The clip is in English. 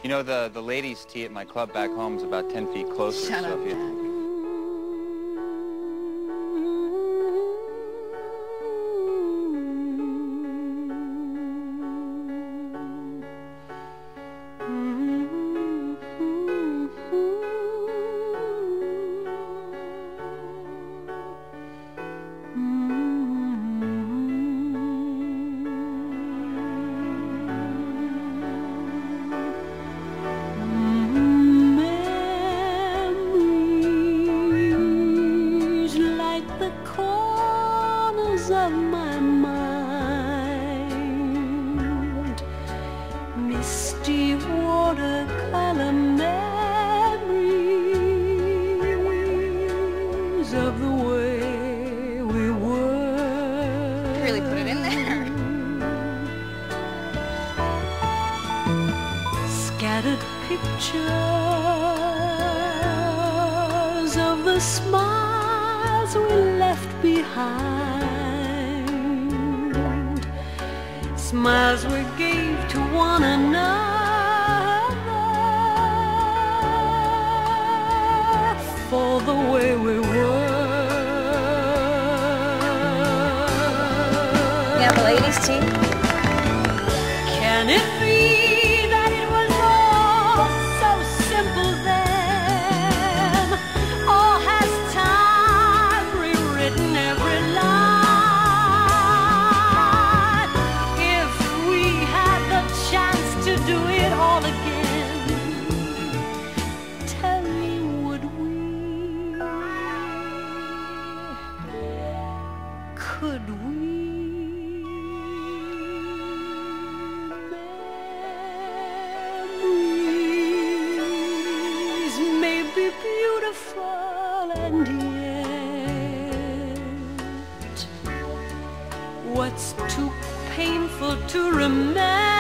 You know, the ladies' tee at my club back home is about 10 feet closer. Shut up, if you... Jack. Of my mind, misty watercolor memories of the way we were. You really put it in there. Scattered pictures of the smiles we left behind, smiles we gave to one another for the way we were. Yeah, the ladies' tea. Can it be that it was all so simple then? Or has time rewritten every line? If we had the chance to do it all again, tell me, would we? Could we? Memories may be beautiful, and yet what's too painful to remember